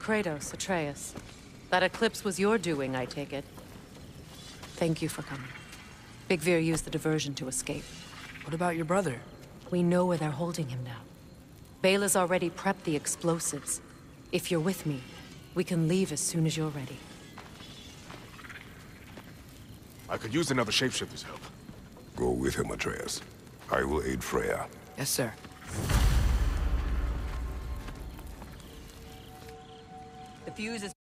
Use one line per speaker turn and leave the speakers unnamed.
Kratos, Atreus. That eclipse was your doing, I take it. Thank you for coming. Big Veer used the diversion to escape.
What about your brother?
We know where they're holding him now. Bela's already prepped the explosives. If you're with me, we can leave as soon as you're ready.
I could use another shapeshifter's help.
Go with him, Atreus. I will aid Freya.
Yes, sir.
The fuse is